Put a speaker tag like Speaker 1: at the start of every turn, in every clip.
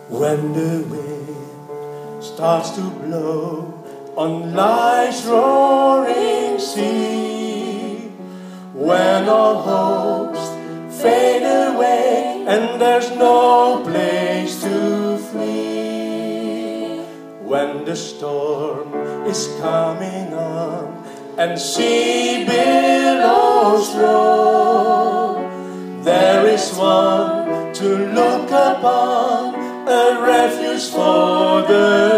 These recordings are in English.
Speaker 1: When the wind starts to blow on life's roaring sea, when all hopes fade away and there's no place to flee, when the storm is coming on and sea billows roll, there is one to look upon, a refuge for the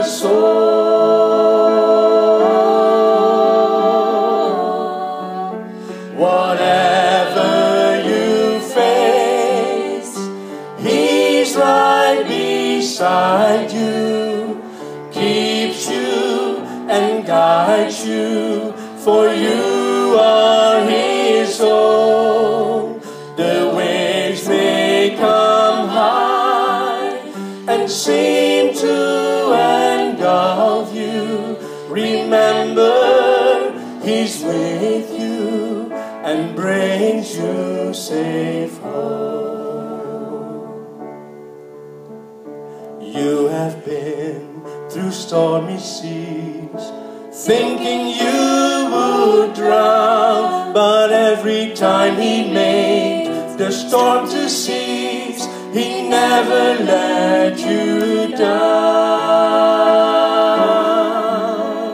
Speaker 1: soul. Whatever you face, He's right beside you, keeps you and guides you, for you are His own. The waves may come high and seem to engulf you. Remember, He's with you and brings you safe home. You have been through stormy seas, thinking you would drown, but every time He made the storm to cease, He never let you down.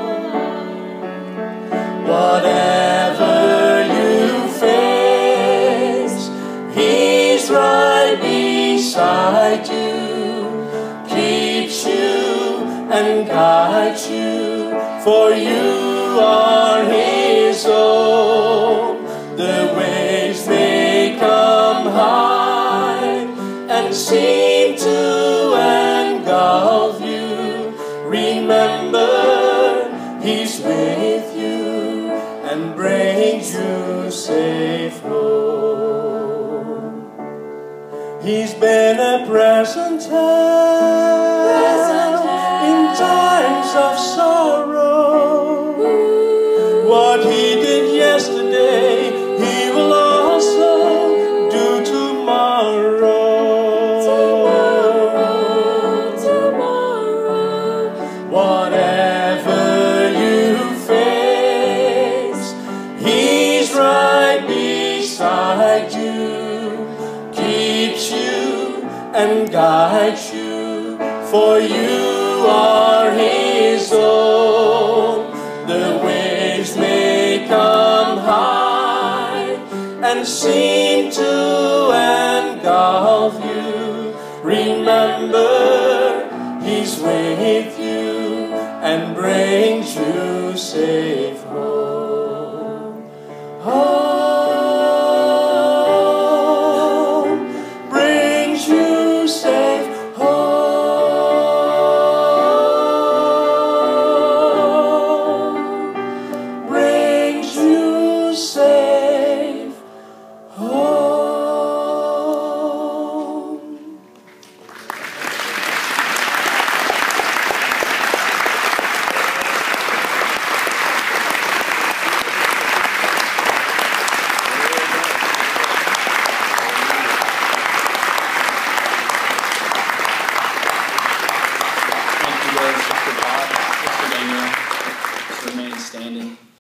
Speaker 1: Whatever you face, He's right beside you, keeps you and guides you, for you are His own. The waves may come high and seem to engulf you. Remember, He's with you and brings you safe home. He's been a present help in times of sorrow. What He did yesterday, He will also do tomorrow. Whatever you face, He's right beside you, keeps you and guides you, for you are His own. The waves may come high and seem to engulf you. Remember, He's with you and brings you safe home. Home brings you safe home. Brings you safe home.
Speaker 2: Thank you, Lord, Sister Bob, Sister Daniëlle. Remain standing.